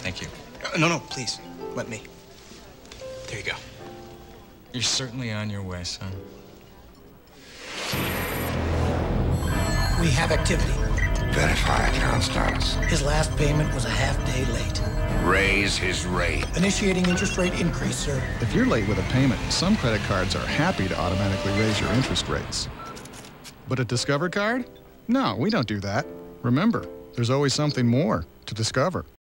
Thank you. No, please. Let me. There you go. You're certainly on your way, son. We have activity. Verify account status. His last payment was a half-day late. Raise his rate. Initiating interest rate increase, sir. If you're late with a payment, some credit cards are happy to automatically raise your interest rates. But a Discover card? No, we don't do that. Remember, there's always something more to discover.